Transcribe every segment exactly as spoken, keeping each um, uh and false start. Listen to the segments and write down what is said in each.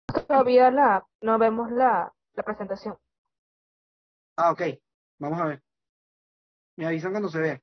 todavía la, no vemos la, la presentación. Ah, ok. Vamos a ver. Me avisan cuando se vea.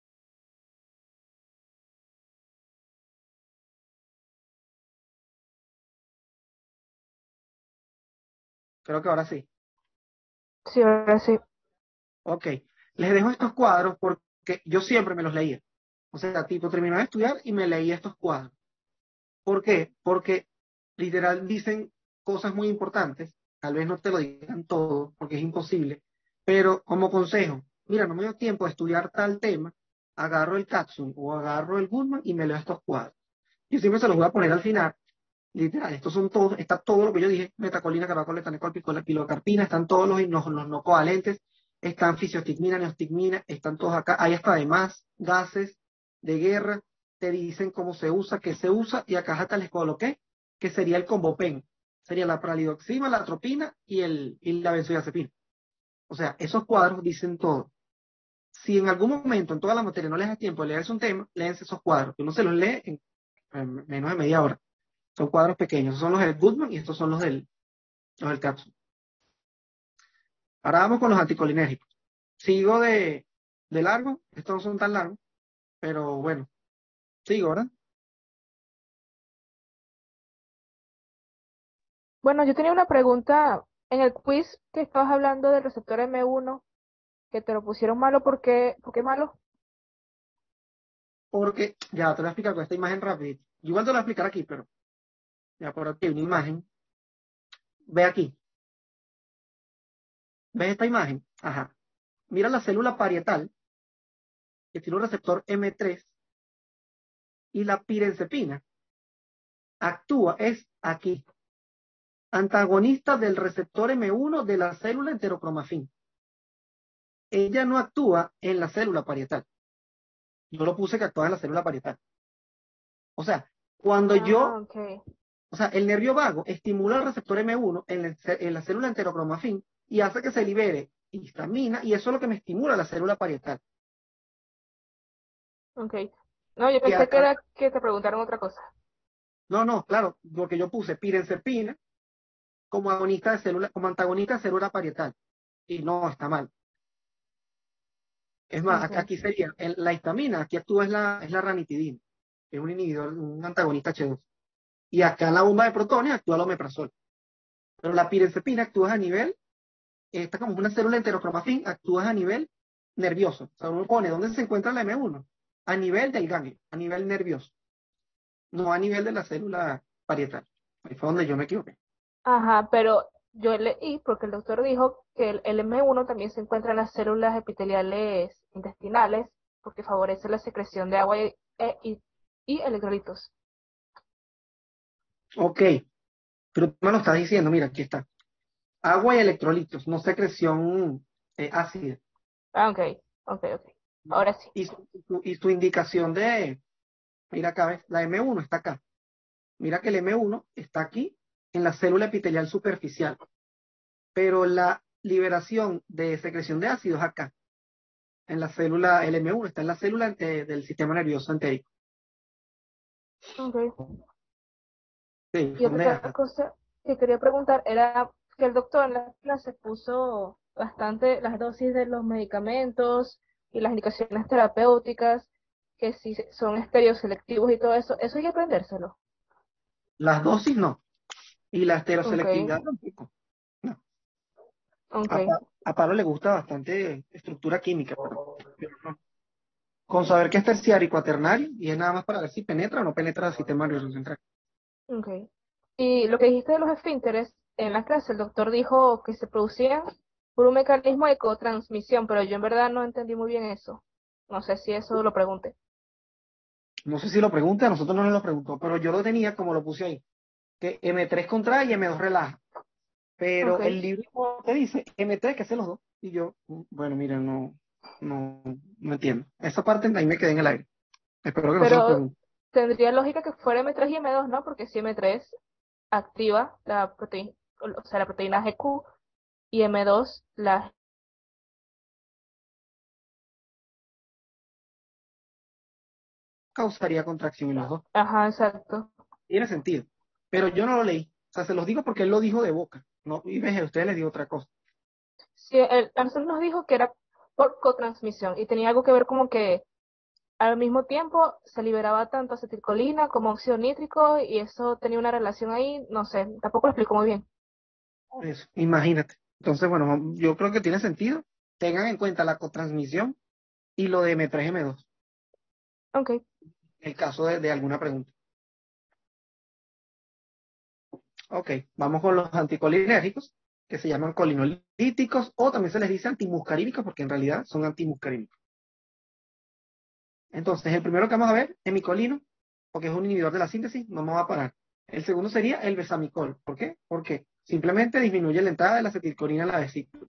Creo que ahora sí. Sí, ahora sí. Ok. Les dejo estos cuadros porque yo siempre me los leía. O sea, tipo, terminaba de estudiar y me leía estos cuadros. ¿Por qué? Porque literal dicen cosas muy importantes. Tal vez no te lo digan todo porque es imposible. Pero como consejo, mira, no me dio tiempo de estudiar tal tema, agarro el Katsun o agarro el Goodman y me leo estos cuadros. Yo siempre se los voy a poner al final. Literal, estos son todos, está todo lo que yo dije, metacolina, caracol, etanecol, picola, pilocarpina, están todos los, los, los no covalentes, están fisiostigmina, neostigmina, están todos acá, hay hasta además gases de guerra, te dicen cómo se usa, qué se usa, y acá hasta les coloqué, que sería el combopen, sería la pralidoxima, la atropina y, el, y la benzodiazepina. O sea, esos cuadros dicen todo. Si en algún momento en toda la materia no les da tiempo de leerse un tema, léense esos cuadros, que uno se los lee en, en menos de media hora. Son cuadros pequeños. Estos son los del Goodman y estos son los del, los del Capsule. Ahora vamos con los anticolinérgicos. Sigo de, de largo. Estos no son tan largos, pero bueno, sigo, ¿verdad? Bueno, yo tenía una pregunta en el quiz que estabas hablando del receptor M uno, que te lo pusieron malo. ¿Por qué, por qué malo? Porque, ya te voy a explicar con esta imagen rápido. Igual te lo voy a explicar aquí, pero ya por aquí hay una imagen. Ve aquí. ¿Ves esta imagen? Ajá. Mira la célula parietal, que tiene un receptor M tres, y la pirenzepina actúa, es aquí, antagonista del receptor M uno de la célula enterocromafín. Ella no actúa en la célula parietal. Yo lo puse que actúa en la célula parietal. O sea, cuando Ah, yo, ok. o sea, el nervio vago estimula el receptor M uno en la, en la célula enterocromafín y hace que se libere histamina y eso es lo que me estimula la célula parietal. Ok. No, yo Y pensé que acá, era que te preguntaron otra cosa. no, no, claro, porque yo puse pirenzepina como agonista de célula, como antagonista de célula parietal. Y no, está mal. Es más, Ok. aquí sería el- la histamina, aquí actúa es la, es la ranitidina, que es un inhibidor, un antagonista H dos. Y acá en la bomba de protones actúa el omeprazol. Pero la pirenzepina actúa a nivel, esta como una célula enterocromafín, actúa a nivel nervioso. O sea, uno pone dónde se encuentra la M uno, a nivel del ganglio, a nivel nervioso, no a nivel de la célula parietal. Ahí fue donde yo me equivoqué. Ajá, pero yo leí, porque el doctor dijo que el, el M uno también se encuentra en las células epiteliales intestinales porque favorece la secreción de agua y, e- y, y electrolitos. Ok, pero tú me lo estás diciendo, mira, aquí está. Agua y electrolitos, no secreción eh, ácida. Ah, ok, ok, ok. Ahora sí. Y su, su- y su indicación de, mira acá, ¿ves? La M uno está acá. Mira que el M uno está aquí en la célula epitelial superficial, pero la liberación de secreción de ácidos acá, en la célula, el M uno está en la célula eh, del sistema nervioso entérico. Ok. Sí, Y otra fondeja. cosa que quería preguntar era que el doctor en la clase puso bastante las dosis de los medicamentos y las indicaciones terapéuticas, que si son estereoselectivos y todo eso, eso hay que aprendérselo. Las dosis no, y la Ok, estereoselectividad tampoco. No. ok. A, Pa- a Pablo le gusta bastante estructura química, pero, pero no. Con saber que es terciario y cuaternario, y es nada más para ver si penetra o no penetra el sistema nervioso central. Okay. Y lo que dijiste de los esfínteres, en la clase el doctor dijo que se producían por un mecanismo de cotransmisión, pero yo en verdad no entendí muy bien eso. No sé si eso lo pregunté. No sé si lo pregunta, a nosotros no nos lo preguntó, pero yo lo tenía como lo puse ahí, que M tres contrae y M dos relaja. Ok. Pero el libro te dice M tres que hace los dos. Y yo, mm, bueno, mira, no, no, no entiendo. Esa parte ahí me quedé en el aire. Espero que no se los Pero pregunte. tendría lógica que fuera M tres y M dos, ¿no? Porque si M tres activa la proteína, o sea, la proteína G Q y M dos la... Causaría contracción en los dos. Ajá, exacto. Tiene sentido. Pero yo no lo leí. O sea, se los digo porque él lo dijo de boca, ¿no? Y ves, a ustedes les digo otra cosa. Sí, él, a nosotros nos dijo que era por cotransmisión y tenía algo que ver como que al mismo tiempo se liberaba tanto acetilcolina como óxido nítrico y eso tenía una relación ahí, no sé, tampoco lo explico muy bien. Eso, imagínate. Entonces, bueno, yo creo que tiene sentido. Tengan en cuenta la cotransmisión y lo de M tres M dos, Ok, en el caso de, de alguna pregunta. Ok, vamos con los anticolinérgicos, que se llaman colinolíticos, o también se les dice antimuscarínicos, porque en realidad son antimuscarínicos. Entonces, el primero que vamos a ver, hemicolino, porque es un inhibidor de la síntesis, no me va a parar. El segundo sería el besamicol. ¿Por qué? Porque simplemente disminuye la entrada de la acetilcolina a la vesícula.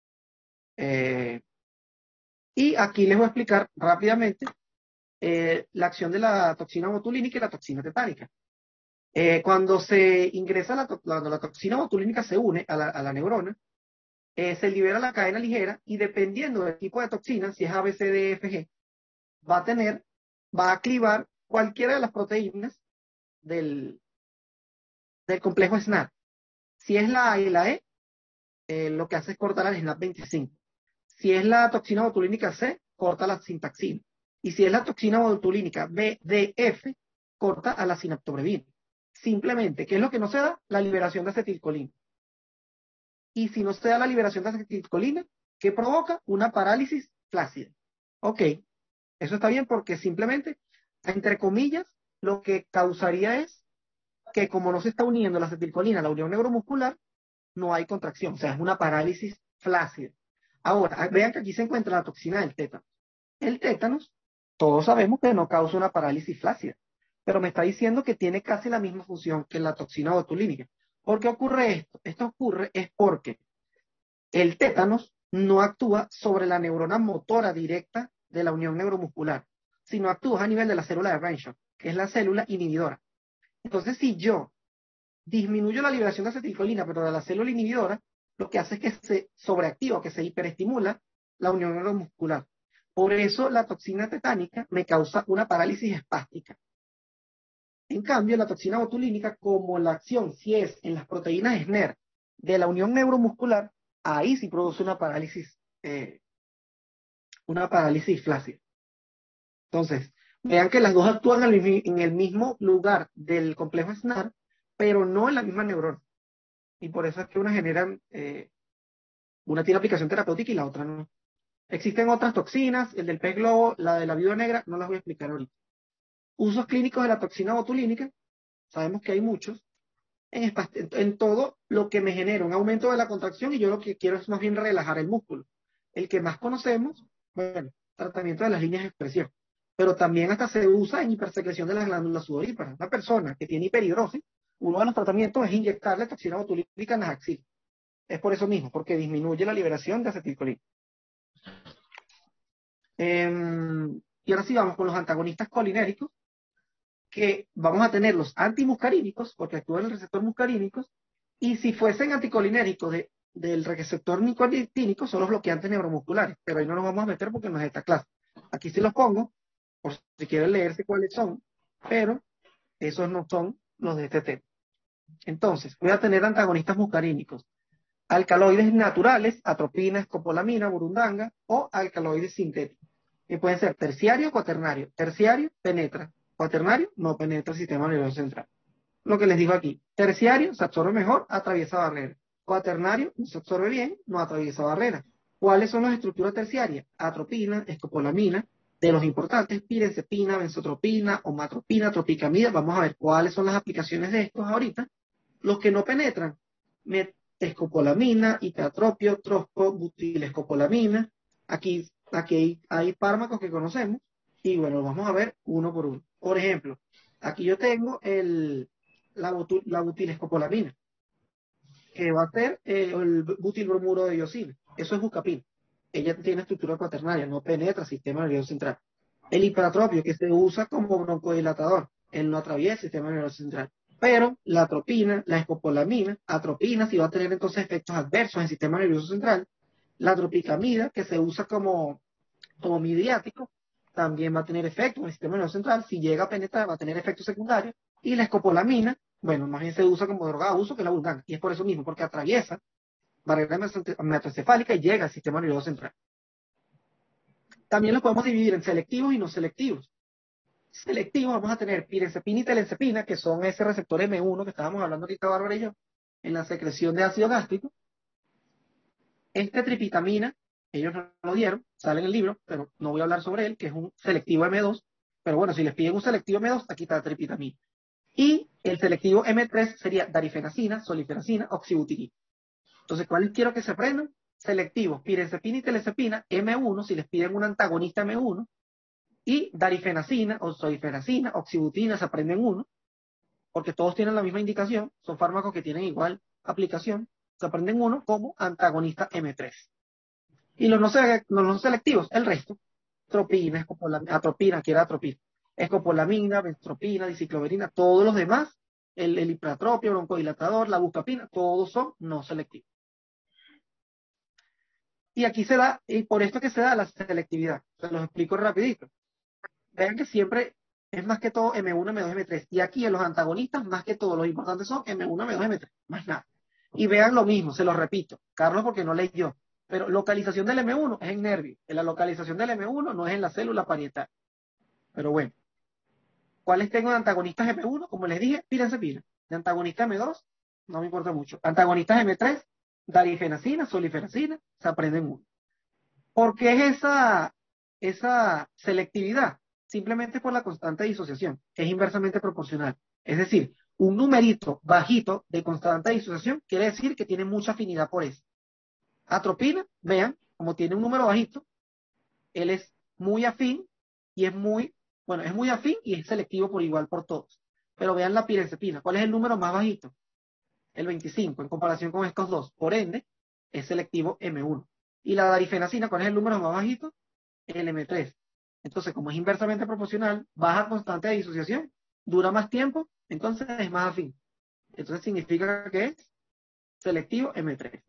Eh, y aquí les voy a explicar rápidamente eh, la acción de la toxina botulínica y la toxina tetánica. Eh, cuando se ingresa la, to cuando la toxina botulínica se une a la, a la neurona, eh, se libera la cadena ligera y dependiendo del tipo de toxina, si es A, B, C, D, E, F, G, va a tener, va a clivar cualquiera de las proteínas del, del complejo SNAP. Si es la A y la E, eh, lo que hace es cortar al SNAP veinticinco. Si es la toxina botulínica C, corta la sintaxina. Y si es la toxina botulínica B, D, F, corta a la sinaptobrevina. Simplemente, ¿qué es lo que no se da? La liberación de acetilcolina. Y si no se da la liberación de acetilcolina, ¿qué provoca? Una parálisis flácida. Ok, eso está bien porque simplemente, entre comillas, lo que causaría es que como no se está uniendo la acetilcolina a la unión neuromuscular, no hay contracción, o sea, es una parálisis flácida. Ahora, vean que aquí se encuentra la toxina del tétano. El tétanos, todos sabemos que no causa una parálisis flácida, pero me está diciendo que tiene casi la misma función que la toxina botulínica. ¿Por qué ocurre esto? Esto ocurre es porque el tétanos no actúa sobre la neurona motora directa de la unión neuromuscular, sino actúa a nivel de la célula de Renshaw, que es la célula inhibidora. Entonces, si yo disminuyo la liberación de acetilcolina, pero de la célula inhibidora, lo que hace es que se sobreactiva, que se hiperestimula la unión neuromuscular. Por eso la toxina tetánica me causa una parálisis espástica. En cambio, la toxina botulínica, como la acción si es en las proteínas S N E R de la unión neuromuscular, ahí sí produce una parálisis, eh, una parálisis flácida. Entonces, vean que las dos actúan en el mismo lugar del complejo S N A R, pero no en la misma neurona. Y por eso es que una generan, eh, una tiene aplicación terapéutica y la otra no. Existen otras toxinas, el del pez globo, la de la viuda negra, no las voy a explicar ahorita. Usos clínicos de la toxina botulínica, sabemos que hay muchos, en, en todo lo que me genera un aumento de la contracción y yo lo que quiero es más bien relajar el músculo. El que más conocemos, bueno, tratamiento de las líneas de expresión, pero también hasta se usa en hipersecreción de las glándulas sudoríparas. Una persona que tiene hiperhidrosis, uno de los tratamientos es inyectarle toxina botulínica en las axilas. Es por eso mismo, porque disminuye la liberación de acetilcolina. Eh, y ahora sí vamos con los antagonistas colinéricos, que vamos a tener los antimuscarínicos, porque actúan en el receptor muscarínicos, y si fuesen anticolinéricos de, del receptor nicotínico, son los bloqueantes neuromusculares, pero ahí no nos vamos a meter porque no es esta clase. Aquí sí los pongo, por si quieren leerse cuáles son, pero esos no son los de este tema. Entonces, voy a tener antagonistas muscarínicos. Alcaloides naturales, atropina, escopolamina, burundanga, o alcaloides sintéticos. Y pueden ser terciario o cuaternario. Terciario penetra, cuaternario no penetra el sistema nervioso central. Lo que les digo aquí, terciario se absorbe mejor, atraviesa barrera. Cuaternario no se absorbe bien, no atraviesa barrera. ¿Cuáles son las estructuras terciarias? Atropina, escopolamina, de los importantes, pirenzepina, benzotropina, omatropina, tropicamida. Vamos a ver cuáles son las aplicaciones de estos ahorita. Los que no penetran, escopolamina, hipertropio, trosco, butilescopolamina. Aquí, aquí hay, hay fármacos que conocemos y bueno, vamos a ver uno por uno. Por ejemplo, aquí yo tengo el, la, butil, la butilescopolamina, que va a ser eh, el butilbromuro de diosina. Eso es bucapina. Ella tiene estructura cuaternaria, no penetra el sistema nervioso central. El hipertropio, que se usa como broncodilatador, él no atraviesa el sistema nervioso central. Pero la atropina, la escopolamina, atropina si va a tener entonces efectos adversos en el sistema nervioso central. La tropicamida, que se usa como, como midiático, también va a tener efectos en el sistema nervioso central. Si llega a penetrar, va a tener efectos secundarios. Y la escopolamina, bueno, más bien se usa como droga de uso, que es la vulcana, y es por eso mismo, porque atraviesa barrera hematoencefálica y llega al sistema nervioso central. También los podemos dividir en selectivos y no selectivos. Selectivos vamos a tener pirenzepina y telenzepina, que son ese receptor eme uno que estábamos hablando ahorita, Bárbara y yo, en la secreción de ácido gástrico. Este tripitamina, ellos no lo dieron, sale en el libro, pero no voy a hablar sobre él, que es un selectivo eme dos, pero bueno, si les piden un selectivo eme dos, aquí está tripitamina. Y el selectivo eme tres sería darifenacina, solifenacina, oxibutinib. Entonces, ¿cuáles quiero que se aprendan? Selectivos, pirenzepina y telenzepina, eme uno, si les piden un antagonista eme uno, y darifenacina, o solifenacina, oxibutina, se aprenden uno, porque todos tienen la misma indicación, son fármacos que tienen igual aplicación, se aprenden uno como antagonista eme tres. Y los no, se, los no selectivos, el resto, tropina, escopolamina, atropina, que era atropina, escopolamina, benztropina, dicicloverina, todos los demás, el, el hipertropio, broncodilatador, la buscapina, todos son no selectivos. Y aquí se da, y por esto que se da la selectividad, se los explico rapidito. Vean que siempre es más que todo eme uno, eme dos, eme tres. Y aquí en los antagonistas, más que todo, los importantes son eme uno, eme dos, eme tres. Más nada. Y vean lo mismo, se los repito. Carlos, porque no leyó. Pero localización del eme uno es en nervio. En la localización del eme uno no es en la célula parietal. Pero bueno. ¿Cuáles tengo de antagonistas eme uno? Como les dije, pirenzepina. De antagonista eme dos, no me importa mucho. Antagonistas eme tres, darifenacina, solifenacina, se aprenden uno. ¿Por qué es esa, esa selectividad? Simplemente por la constante de disociación. Es inversamente proporcional. Es decir, un numerito bajito de constante de disociación quiere decir que tiene mucha afinidad por eso. Atropina, vean, como tiene un número bajito, él es muy afín y es muy, bueno, es muy afín y es selectivo por igual por todos. Pero vean la pirenzepina. ¿Cuál es el número más bajito? El veinticinco, en comparación con estos dos. Por ende, es selectivo eme uno. Y la darifenacina, ¿cuál es el número más bajito? El eme tres. Entonces, como es inversamente proporcional, baja constante de disociación, dura más tiempo, entonces es más afín. Entonces significa que es selectivo eme tres.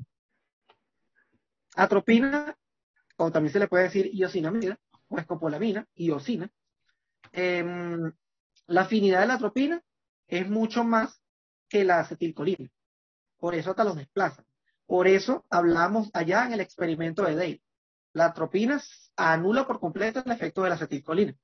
Atropina, o también se le puede decir iosinamida, o escopolamina, iosina. Eh, la afinidad de la atropina es mucho más que la acetilcolina. Por eso hasta los desplazan. Por eso hablamos allá en el experimento de Dale. La atropina anula por completo el efecto de la acetilcolina.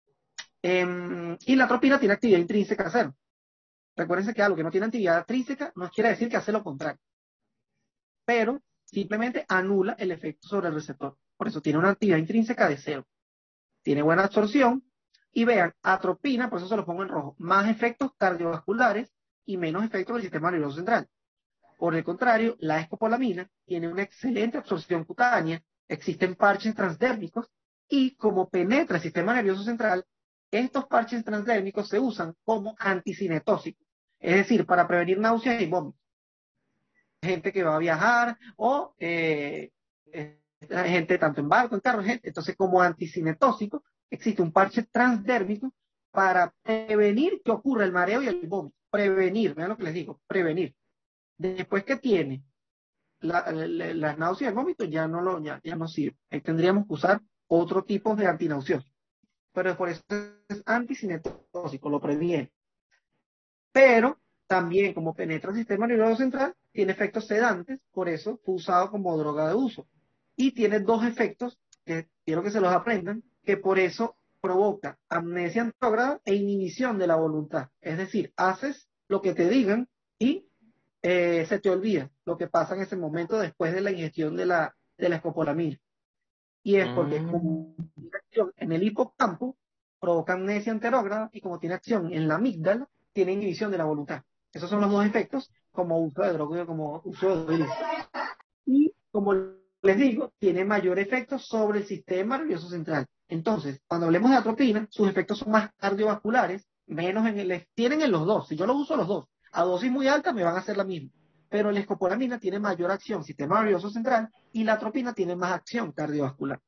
Eh, y la atropina tiene actividad intrínseca cero. Recuérdense que algo que no tiene actividad intrínseca no quiere decir que hace lo contrario. Pero simplemente anula el efecto sobre el receptor. Por eso tiene una actividad intrínseca de cero. Tiene buena absorción. Y vean, atropina, por eso se lo pongo en rojo, más efectos cardiovasculares y menos efectos del sistema nervioso central. Por el contrario, la escopolamina tiene una excelente absorción cutánea, existen parches transdérmicos y como penetra el sistema nervioso central, estos parches transdérmicos se usan como anticinetóxicos, es decir, para prevenir náuseas y vómitos. Gente que va a viajar o eh, eh, gente tanto en barco, en carro, gente. Entonces, como anticinetóxico, existe un parche transdérmico para prevenir que ocurra el mareo y el vómito. Prevenir, vean lo que les digo, prevenir. Después que tiene la, la, las náuseas y el vómito, ya no, lo, ya, ya no sirve. Ahí tendríamos que usar otro tipo de antinauseoso. Pero por eso es anticinetóxico, lo previene. Pero también, como penetra el sistema nervioso central, tiene efectos sedantes, por eso fue usado como droga de uso. Y tiene dos efectos, que quiero que se los aprendan, que por eso provoca amnesia antrógrada e inhibición de la voluntad. Es decir, haces lo que te digan y eh, se te olvida lo que pasa en ese momento después de la ingestión de la, de la escopolamina. Y es porque Mm. como tiene acción en el hipocampo, provoca amnesia anterógrada y como tiene acción en la amígdala, tiene inhibición de la voluntad. Esos son los dos efectos como uso de droga, como uso de droga. Y como les digo, tiene mayor efecto sobre el sistema nervioso central. Entonces, cuando hablemos de atropina, sus efectos son más cardiovasculares, menos en el, tienen en los dos. Si yo los uso los dos, a dosis muy alta me van a hacer la misma. Pero la escopolamina tiene mayor acción sistema nervioso central y la atropina tiene más acción cardiovascular.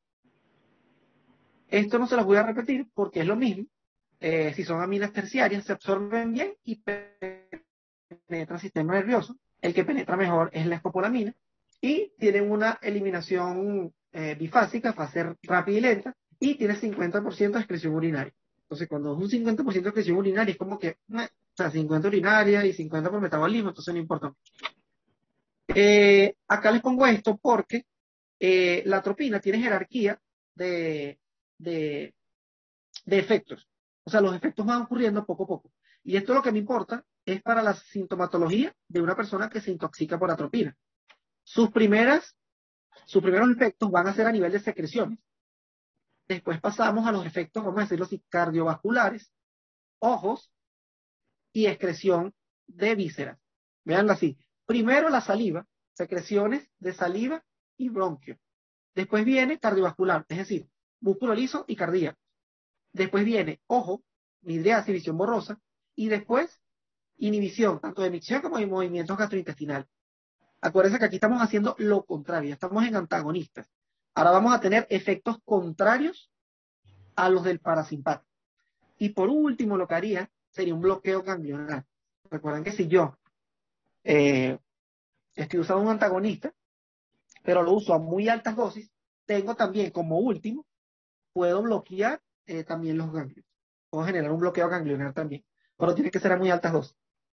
Esto no se los voy a repetir porque es lo mismo. Eh, si son aminas terciarias, se absorben bien y penetran el sistema nervioso. El que penetra mejor es la escopolamina. Y tienen una eliminación eh, bifásica, fase rápida y lenta, y tiene cincuenta por ciento de excreción urinaria. Entonces, cuando es un cincuenta por ciento de excreción urinaria, es como que, O sea, cincuenta urinaria y cincuenta por metabolismo, entonces no importa mucho. Eh, acá les pongo esto porque eh, la atropina tiene jerarquía de, de, de efectos. O sea, los efectos van ocurriendo poco a poco. Y esto lo que me importa es para la sintomatología de una persona que se intoxica por atropina. Sus primeras, sus primeros efectos van a ser a nivel de secreciones. Después pasamos a los efectos, vamos a decirlo así, cardiovasculares, ojos y excreción de vísceras. Veanlo así. Primero la saliva, secreciones de saliva y bronquio. Después viene cardiovascular, es decir, músculo liso y cardíaco. Después viene ojo, midriasis, visión borrosa, y después inhibición, tanto de micción como de movimientos gastrointestinales. Acuérdense que aquí estamos haciendo lo contrario, estamos en antagonistas. Ahora vamos a tener efectos contrarios a los del parasimpático. Y por último, lo que haría sería un bloqueo ganglionar. Recuerden que si yo eh, estoy usando un antagonista, pero lo uso a muy altas dosis, tengo también como último, puedo bloquear eh, también los ganglios. Puedo generar un bloqueo ganglionar también, pero tiene que ser a muy altas dosis.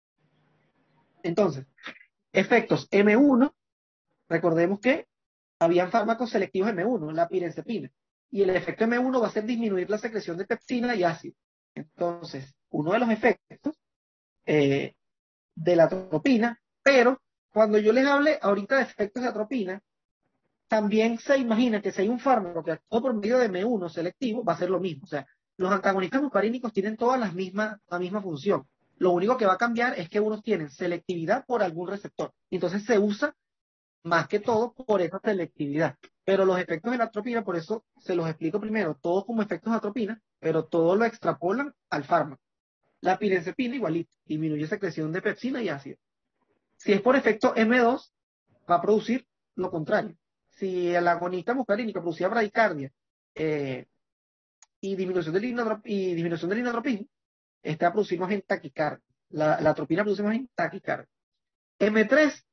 Entonces, efectos M uno, recordemos que habían fármacos selectivos M uno, la pirenzepina, y el efecto M uno va a ser disminuir la secreción de pepsina y ácido. Entonces, uno de los efectos eh, de la atropina, pero cuando yo les hable ahorita de efectos de atropina, también se imagina que si hay un fármaco que actúa por medio de M uno selectivo, va a ser lo mismo. O sea, los antagonistas muscarínicos tienen todas las mismas, la misma función. Lo único que va a cambiar es que unos tienen selectividad por algún receptor. Entonces se usa más que todo por esa selectividad. Pero los efectos de la atropina, por eso se los explico primero, todos como efectos de atropina, pero todos lo extrapolan al fármaco. La pirenzepina igualito, disminuye secreción de pepsina y ácido. Si es por efecto M dos, va a producir lo contrario. Si el agonista muscarínico producía bradicardia eh, y disminución del inotropía, y disminución del inotropía, este va a producir más en taquicardia. La, la atropina produce más en taquicardia. M tres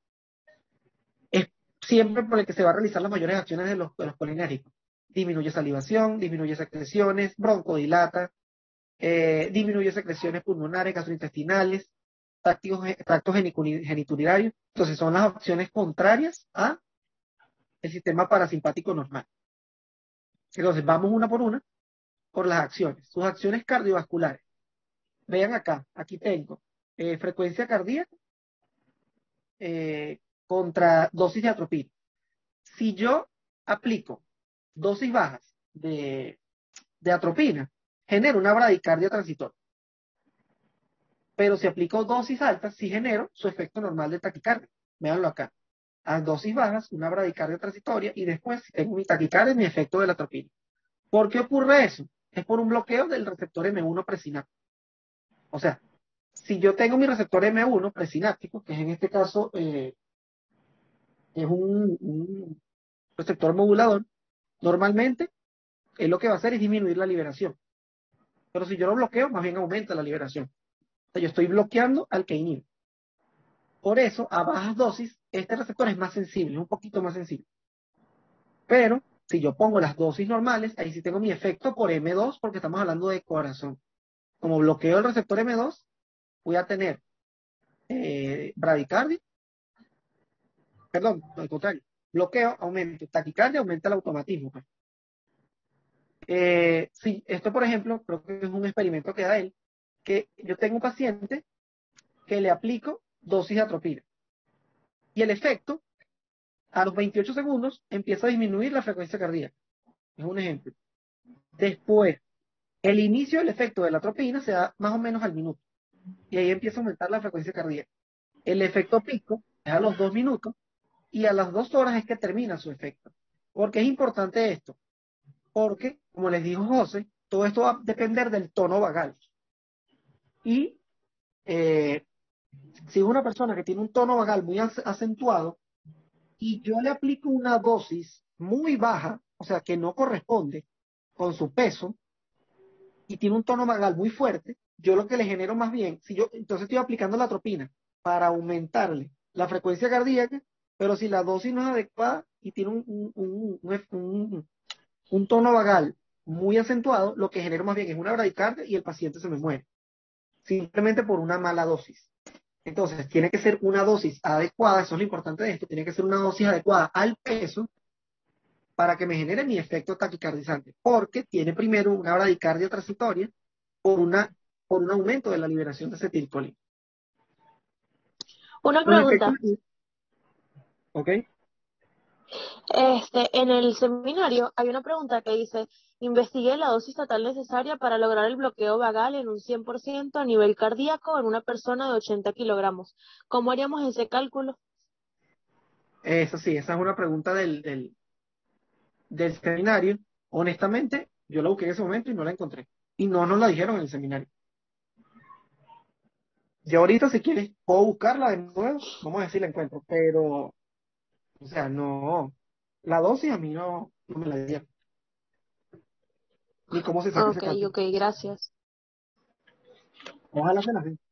es siempre por el que se va a realizar las mayores acciones de los, de los colinérgicos. Disminuye salivación, disminuye secreciones, broncodilata, eh, disminuye secreciones pulmonares, gastrointestinales, tractos, tractos geniturinarios. Entonces son las opciones contrarias a el sistema parasimpático normal. Entonces vamos una por una por las acciones. Sus acciones cardiovasculares. Vean acá, aquí tengo eh, frecuencia cardíaca eh, contra dosis de atropina. Si yo aplico dosis bajas de, de atropina, genero una bradicardia transitoria. Pero si aplico dosis altas, sí genero su efecto normal de taquicardia. Véanlo acá. A dosis bajas, una bradicardia transitoria, y después, si tengo mi taquicardia, mi efecto de la atropina. ¿Por qué ocurre eso? Es por un bloqueo del receptor M uno presináptico. O sea, si yo tengo mi receptor M uno presináptico, que es en este caso eh, es un, un receptor modulador, normalmente él lo que va a hacer es disminuir la liberación. Pero si yo lo bloqueo, más bien aumenta la liberación. O sea, yo estoy bloqueando al que inhibe. Por eso, a bajas dosis, este receptor es más sensible, es un poquito más sensible. Pero, si yo pongo las dosis normales, ahí sí tengo mi efecto por M dos, porque estamos hablando de corazón. Como bloqueo el receptor M dos, voy a tener eh, bradicardia, perdón, al contrario, bloqueo, aumento, taquicardia, aumenta el automatismo. Pues. Eh, sí, esto por ejemplo, creo que es un experimento que da él, que yo tengo un paciente que le aplico dosis de atropina. Y el efecto, a los veintiocho segundos, empieza a disminuir la frecuencia cardíaca. Es un ejemplo. Después, el inicio del efecto de la atropina se da más o menos al minuto. Y ahí empieza a aumentar la frecuencia cardíaca. El efecto pico es a los dos minutos y a las dos horas es que termina su efecto. ¿Por qué es importante esto? Porque, como les dijo José, todo esto va a depender del tono vagal. Y eh, si es una persona que tiene un tono vagal muy acentuado y yo le aplico una dosis muy baja, o sea, que no corresponde con su peso, y tiene un tono vagal muy fuerte, yo lo que le genero más bien, si yo entonces estoy aplicando la atropina para aumentarle la frecuencia cardíaca, pero si la dosis no es adecuada y tiene un, un, un, un, un, un tono vagal muy acentuado, lo que genero más bien es una bradicardia y el paciente se me muere. simplemente por una mala dosis. Entonces, tiene que ser una dosis adecuada, eso es lo importante de esto, tiene que ser una dosis adecuada al peso para que me genere mi efecto taquicardizante, porque tiene primero una bradicardia transitoria por, una, por un aumento de la liberación de acetilcolina. Una Los efectos, pregunta. ¿ok? Este, en el seminario hay una pregunta que dice, investigué la dosis total necesaria para lograr el bloqueo vagal en un cien por ciento a nivel cardíaco en una persona de ochenta kilogramos. ¿Cómo haríamos ese cálculo? Eso sí, esa es una pregunta del, del, del seminario. Honestamente, yo la busqué en ese momento y no la encontré. Y no nos la dijeron en el seminario. Yo ahorita, si quieres, puedo buscarla de nuevo, vamos a ver si la encuentro, pero, o sea, no, la dosis a mí no, no me la dieron, ni cómo se saca ese Ok, cálculo. ok, gracias. Ojalá se la den.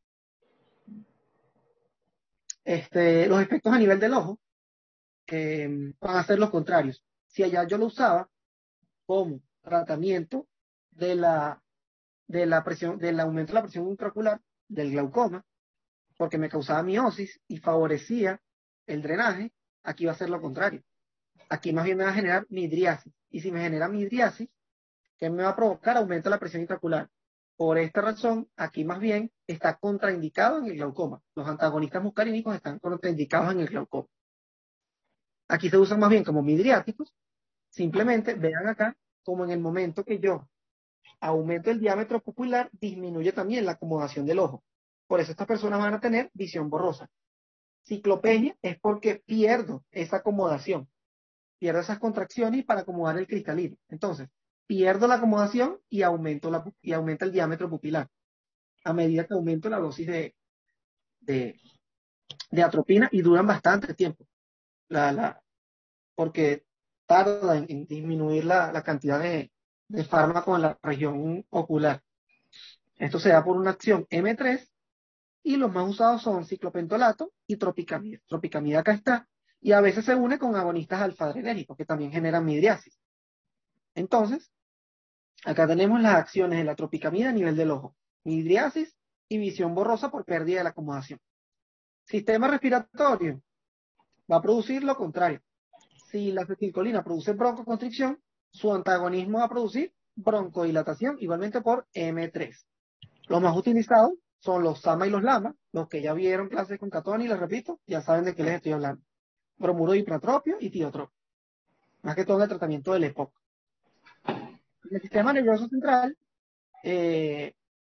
Este, los efectos a nivel del ojo eh, van a ser los contrarios. Si allá yo lo usaba como tratamiento de la, de la presión, del aumento de la presión intraocular, del glaucoma, porque me causaba miosis y favorecía el drenaje, aquí va a ser lo contrario. Aquí más bien me va a generar midriasis. Y si me genera midriasis, ¿qué me va a provocar? Aumento de la presión intraocular. Por esta razón, aquí más bien está contraindicado en el glaucoma. Los antagonistas muscarínicos están contraindicados en el glaucoma. Aquí se usan más bien como midriáticos. Simplemente vean acá como en el momento que yo aumento el diámetro pupilar, disminuye también la acomodación del ojo. Por eso estas personas van a tener visión borrosa. Ciclopenia es porque pierdo esa acomodación, pierdo esas contracciones para acomodar el cristalino. Entonces, pierdo la acomodación y aumento la, y aumenta el diámetro pupilar a medida que aumento la dosis de, de, de atropina y duran bastante tiempo. La, la, porque tarda en, en disminuir la, la cantidad de, de fármaco en la región ocular. Esto se da por una acción eme tres y los más usados son ciclopentolato y tropicamida. Tropicamida acá está y a veces se une con agonistas alfa-adrenérgicos que también generan midriasis. Entonces, acá tenemos las acciones de la tropicamida a nivel del ojo, midriasis y visión borrosa por pérdida de la acomodación. Sistema respiratorio va a producir lo contrario. Si la acetilcolina produce broncoconstricción, su antagonismo va a producir broncodilatación, igualmente por eme tres. Los más utilizados son los SAMA y los LAMA, los que ya vieron clases con Catón y les repito, ya saben de qué les estoy hablando. Bromuro de hipratropio y tiotropio. Más que todo en el tratamiento del E P O C. En el sistema nervioso central, eh,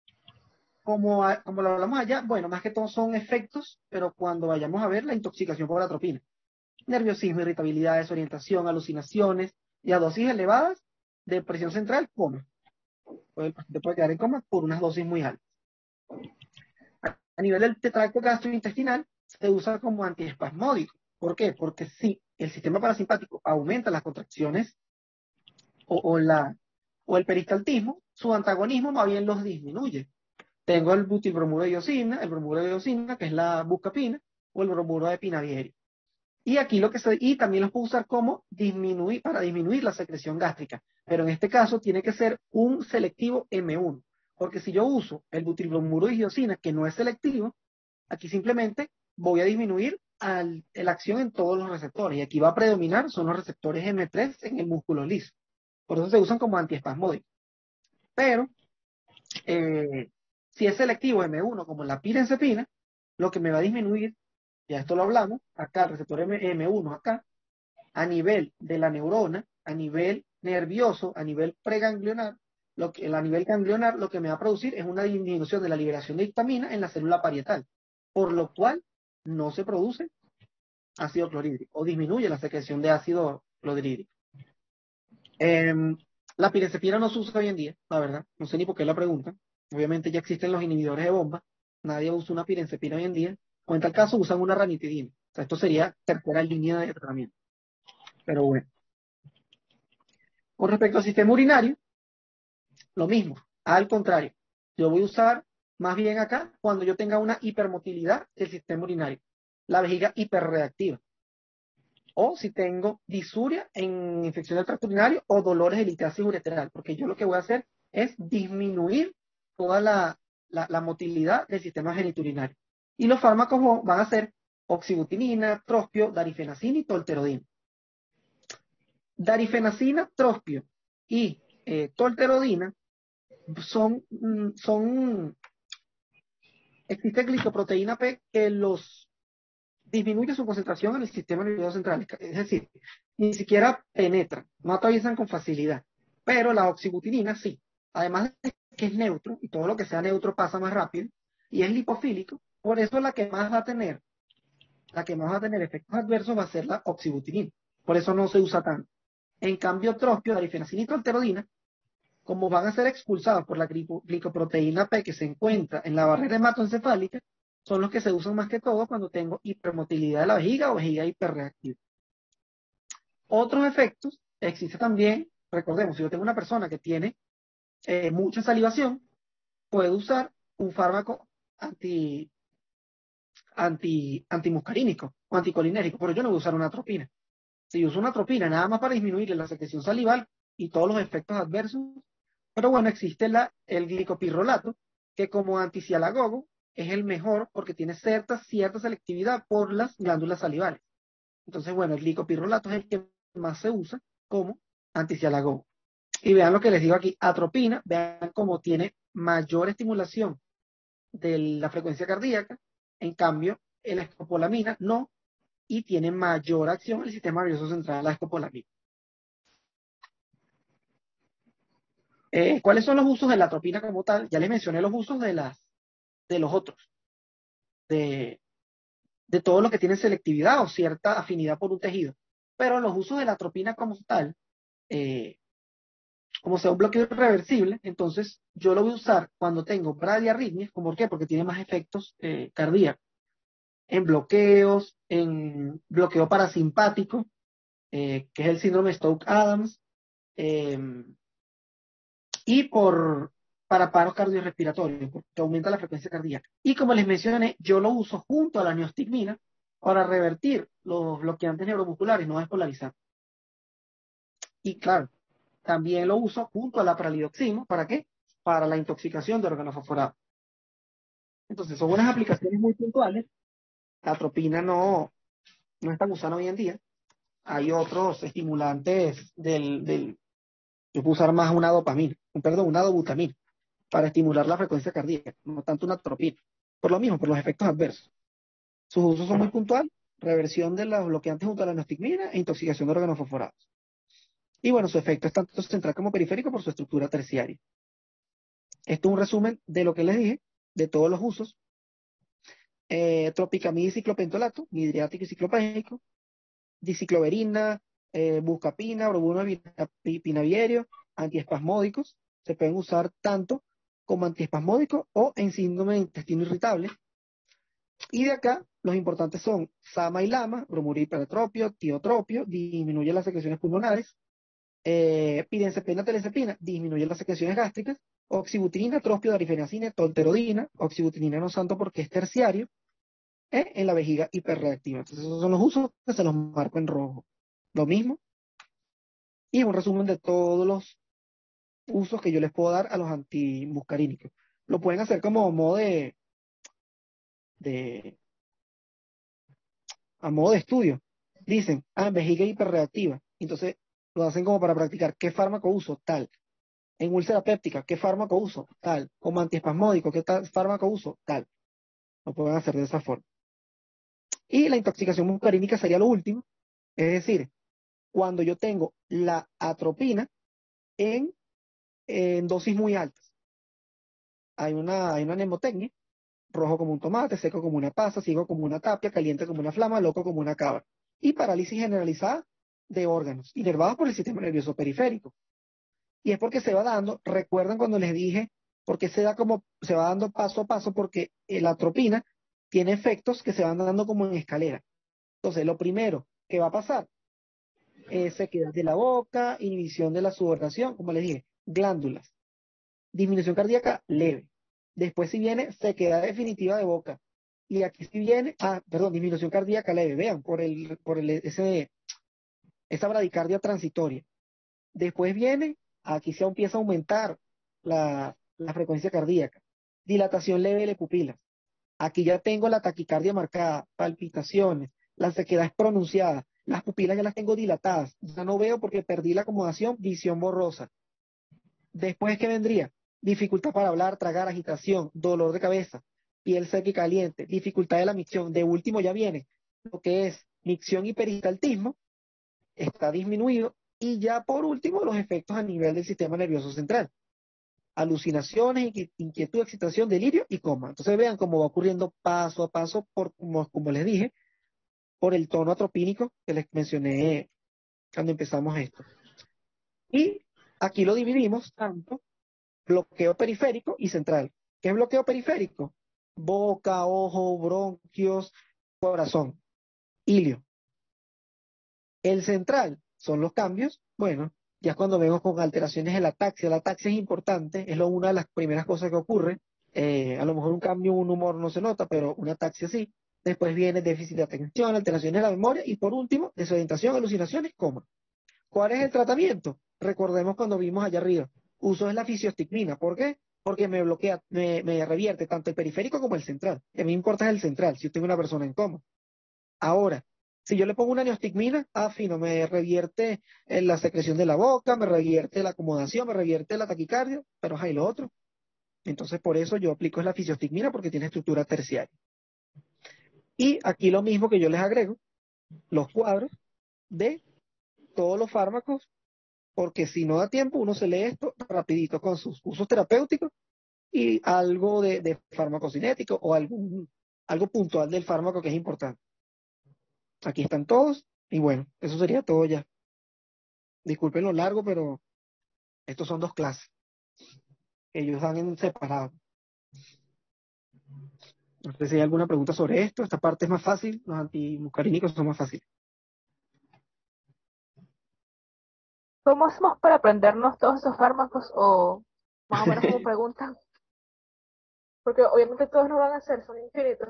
como, a, como lo hablamos allá, bueno, más que todo son efectos, pero cuando vayamos a ver la intoxicación por atropina. Nerviosismo, irritabilidad, desorientación, alucinaciones y a dosis elevadas de presión central, coma. Pues el paciente puede quedar en coma por unas dosis muy altas. A nivel del tracto gastrointestinal, se usa como antiespasmódico. ¿Por qué? Porque si el sistema parasimpático aumenta las contracciones o, o, la, o el peristaltismo, su antagonismo más bien los disminuye. Tengo el butilbromuro de diosina, el bromuro de diosina, que es la buscapina, o el bromuro de pinavieri. Y aquí lo que se, y también los puedo usar como disminuir, para disminuir la secreción gástrica. Pero en este caso tiene que ser un selectivo eme uno. Porque si yo uso el butilbromuro de diosina, que no es selectivo, aquí simplemente voy a disminuir al, la acción en todos los receptores. Y aquí va a predominar, son los receptores eme tres en el músculo liso. Por eso se usan como antiespasmódicos. Pero, eh, si es selectivo eme uno, como la pirenzepina, lo que me va a disminuir, ya esto lo hablamos, acá el receptor eme uno, acá, a nivel de la neurona, a nivel nervioso, a nivel preganglionar, lo que, a nivel ganglionar, lo que me va a producir es una disminución de la liberación de histamina en la célula parietal, por lo cual no se produce ácido clorhídrico o disminuye la secreción de ácido clorhídrico. Eh, la pirenzepina no se usa hoy en día, la verdad, no sé ni por qué la preguntan. Obviamente ya existen los inhibidores de bomba, nadie usa una pirenzepina hoy en día, o en tal caso usan una ranitidina. O sea, esto sería tercera línea de tratamiento. Pero bueno. Con respecto al sistema urinario, lo mismo, al contrario. Yo voy a usar más bien acá cuando yo tenga una hipermotilidad del sistema urinario, la vejiga hiperreactiva. O si tengo disuria en infección del tracto urinario o dolores de litiasis ureteral, porque yo lo que voy a hacer es disminuir toda la, la, la motilidad del sistema genitourinario. Y los fármacos van a ser oxibutinina, trospio, darifenacina y tolterodina. Darifenacina, trospio y eh, tolterodina son, son, existe glicoproteína P que los disminuye su concentración en el sistema nervioso central. Es decir, ni siquiera penetran, no atraviesan con facilidad. Pero la oxibutinina sí. Además de que es neutro, y todo lo que sea neutro pasa más rápido, y es lipofílico, por eso la que más va a tener, la que más va a tener efectos adversos va a ser la oxibutinina. Por eso no se usa tanto. En cambio, trospio, darifenacina y tolterodina, como van a ser expulsados por la glicoproteína P que se encuentra en la barrera hematoencefálica, son los que se usan más que todo cuando tengo hipermotilidad de la vejiga o vejiga hiperreactiva. Otros efectos, existe también, recordemos, si yo tengo una persona que tiene eh, mucha salivación, puedo usar un fármaco anti, anti, antimuscarínico o anticolinérico, pero yo no voy a usar una atropina. Si yo uso una atropina nada más para disminuir la secreción salival y todos los efectos adversos, pero bueno, existe la, el glicopirrolato, que como anticialagogo es el mejor porque tiene cierta, cierta selectividad por las glándulas salivales. Entonces, bueno, el glicopirrolato es el que más se usa como anticialagogo. Y vean lo que les digo aquí, atropina, vean cómo tiene mayor estimulación de la frecuencia cardíaca, en cambio, el escopolamina no, y tiene mayor acción en el sistema nervioso central, la escopolamina. Eh, ¿Cuáles son los usos de la atropina como tal? Ya les mencioné los usos de, las, de los otros, de, de todo lo que tiene selectividad o cierta afinidad por un tejido. Pero los usos de la atropina como tal, eh, como sea un bloqueo irreversible, entonces yo lo voy a usar cuando tengo bradiarritmias. ¿Por qué? Porque tiene más efectos eh, cardíacos. En bloqueos, en bloqueo parasimpático, eh, que es el síndrome Stokes-Adams, eh, y por, para paros cardiorrespiratorios, porque aumenta la frecuencia cardíaca. Y como les mencioné, yo lo uso junto a la neostigmina para revertir los bloqueantes neuromusculares, no despolarizar. Y claro, también lo uso junto a la pralidoxima, ¿para qué? Para la intoxicación de órganos fosforados. Entonces, son unas aplicaciones muy puntuales. La atropina no, no es tan usada hoy en día. Hay otros estimulantes del, del yo puedo usar más una dopamina, un, perdón, una dobutamina, para estimular la frecuencia cardíaca, no tanto una atropina. Por lo mismo, por los efectos adversos. Sus usos son muy puntuales, reversión de los bloqueantes junto a la neostigmina e intoxicación de órganos fosforados. Y bueno, su efecto es tanto central como periférico por su estructura terciaria. Esto es un resumen de lo que les dije, de todos los usos. Eh, tropicamida y ciclopentolato, midriático y ciclopégico, dicicloverina, eh, buscapina, bromuro pinavierio, antiespasmódicos. Se pueden usar tanto como antiespasmódicos o en síndrome de intestino irritable. Y de acá, los importantes son sama y lama, bromuro hipertropio, tiotropio, disminuye las secreciones pulmonares, eh, pidencepina, telesepina, disminuye las secreciones gástricas, oxibutinina, trospio, darifenacina, tolterodina, oxibutinina no santo porque es terciario, eh, en la vejiga hiperreactiva. Entonces esos son los usos que se los marco en rojo. Lo mismo, y un resumen de todos los usos que yo les puedo dar a los antimuscarínicos. Lo pueden hacer como modo de, de a modo de estudio. Dicen, ah, vejiga hiperreactiva. Entonces lo hacen como para practicar qué fármaco uso, tal. En úlcera péptica, ¿qué fármaco uso? Tal. Como antiespasmódico, ¿qué tal fármaco uso? Tal. Lo pueden hacer de esa forma. Y la intoxicación muscarínica sería lo último. Es decir, cuando yo tengo la atropina en, en dosis muy altas. Hay una, hay una mnemotecnia, rojo como un tomate, seco como una pasa, ciego como una tapia, caliente como una flama, loco como una cabra. Y parálisis generalizada de órganos, inervados por el sistema nervioso periférico. Y es porque se va dando, recuerdan cuando les dije, porque se da como, se va dando paso a paso, porque la atropina tiene efectos que se van dando como en escalera. Entonces, lo primero que va a pasar es sequedad de la boca, inhibición de la sudoración, como les dije, glándulas, disminución cardíaca leve. Después si viene sequedad definitiva de boca. Y aquí si viene, ah, perdón, disminución cardíaca leve, vean, por el, por el, ese, esa bradicardia transitoria. Después viene, aquí se empieza a aumentar la, la frecuencia cardíaca. dilatación leve de la pupila. Aquí ya tengo la taquicardia marcada, palpitaciones, la sequedad es pronunciada, las pupilas ya las tengo dilatadas, ya no veo porque perdí la acomodación, visión borrosa. Después, ¿qué vendría? Dificultad para hablar, tragar, agitación, dolor de cabeza, piel seca y caliente, dificultad de la micción. De último ya viene lo que es micción y peristaltismo, está disminuido. Y ya por último, los efectos a nivel del sistema nervioso central. Alucinaciones, inquietud, excitación, delirio y coma. Entonces vean cómo va ocurriendo paso a paso, por, como, como les dije, por el tono atropínico que les mencioné cuando empezamos esto. Y aquí lo dividimos tanto bloqueo periférico y central. ¿Qué es bloqueo periférico? Boca, ojo, bronquios, corazón, ilio. El central son los cambios, bueno, ya cuando vemos con alteraciones en la ataxia. La ataxia es importante, es lo, una de las primeras cosas que ocurre. Eh, a lo mejor un cambio, un humor no se nota, pero una ataxia sí. Después viene déficit de atención, alteraciones de la memoria y por último, desorientación, alucinaciones, coma. ¿Cuál es el tratamiento? Recordemos cuando vimos allá arriba. Uso es la fisiostigmina. ¿Por qué? Porque me bloquea, me, me revierte tanto el periférico como el central. Y a mí me importa el central, si yo tengo una persona en coma. Ahora, si yo le pongo una neostigmina, ah, fino, me revierte en la secreción de la boca, me revierte la acomodación, me revierte la taquicardia, pero hay lo otro. Entonces, por eso yo aplico es la fisiostigmina porque tiene estructura terciaria. Y aquí lo mismo que yo les agrego, los cuadros de todos los fármacos, porque si no da tiempo, uno se lee esto rapidito con sus usos terapéuticos y algo de, de farmacocinético o algún, algo puntual del fármaco que es importante. Aquí están todos y bueno, eso sería todo ya. Disculpen lo largo, pero estos son dos clases. Ellos dan en separado. No sé si hay alguna pregunta sobre esto. Esta parte es más fácil. Los antimuscarínicos son más fáciles. ¿Cómo hacemos para aprendernos todos esos fármacos o más o menos como preguntan? Porque obviamente todos no van a ser, son infinitos.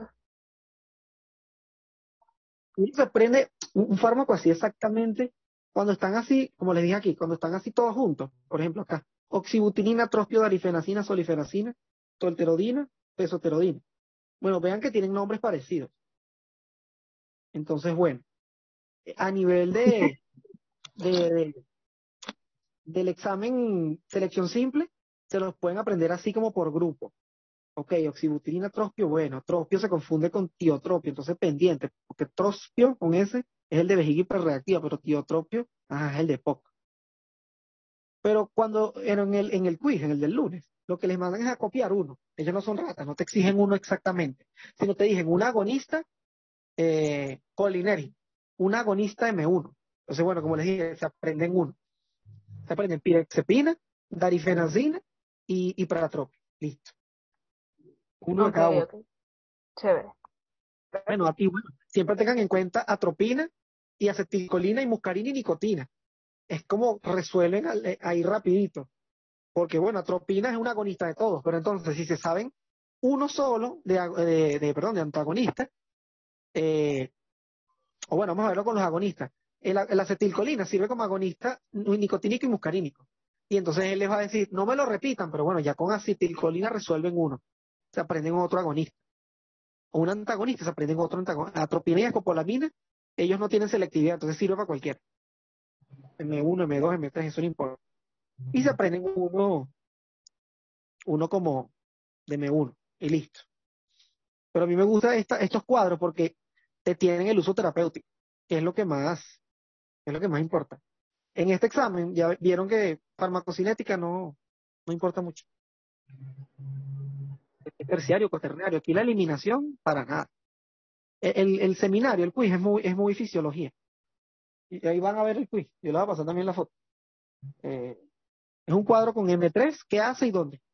Uno se aprende un, un fármaco así exactamente cuando están así, como les dije aquí, cuando están así todos juntos. Por ejemplo, acá, oxibutinina, trospiodarifenacina, solifenacina, tolterodina, pesoterodina. Bueno, vean que tienen nombres parecidos. Entonces, bueno, a nivel de, de, de- del examen selección simple, se los pueden aprender así como por grupo. Ok, oxibutinina, trospio, bueno, trospio se confunde con tiotropio, entonces pendiente, porque trospio con ese es el de vejiga hiperreactiva, pero tiotropio, ah, es el de P O C. Pero cuando en el, en el quiz, en el del lunes, lo que les mandan es a copiar uno. Ellos no son ratas, no te exigen uno exactamente, sino te dicen un agonista eh, colinérico, un agonista M uno. Entonces, bueno, como les dije, se aprenden uno. Se aprenden pirexepina, darifenazina y, y pratropio. Listo. Uno de Ok, cada uno. ok, chévere. Bueno, a ti, bueno, siempre tengan en cuenta atropina y acetilcolina y muscarina y nicotina. Es como resuelven al- eh, ahí rapidito. Porque, bueno, atropina es un agonista de todos, pero entonces si se saben uno solo de, ag- de, de, perdón, de antagonista, eh, o bueno, vamos a verlo con los agonistas. El, a- el acetilcolina sirve como agonista ni- nicotínico y muscarínico. Y entonces él les va a decir, no me lo repitan, pero bueno, ya con acetilcolina resuelven uno. Se aprenden otro agonista. O un antagonista, se aprenden otro antagonista. Atropina y escopolamina, ellos no tienen selectividad, entonces sirve para cualquiera. M uno, M dos, M tres, eso no importa. Y se aprenden uno, uno como de M uno y listo. Pero a mí me gustan esta, estos cuadros porque te tienen el uso terapéutico, que es lo que más, es lo que más importa. En este examen ya vieron que farmacocinética no, no importa mucho. Es terciario, cuaternario. Aquí la eliminación, para nada. El, el, el seminario, el quiz, es muy, es muy fisiología. Y ahí van a ver el quiz. Yo les voy a pasar también la foto. Eh, es un cuadro con M tres, ¿qué hace y dónde?